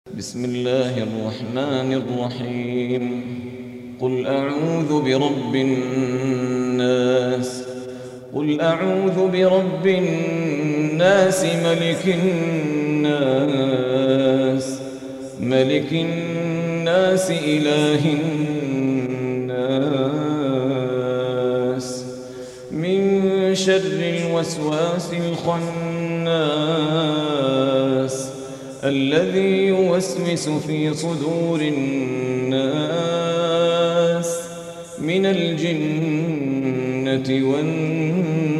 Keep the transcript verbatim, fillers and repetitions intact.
بسم الله الرحمن الرحيم قل أعوذ برب الناس قل أعوذ برب الناس ملك الناس ملك الناس إله الناس من شر الوسواس الخناس الذي يوسوس في صدور الناس من الجنة والناس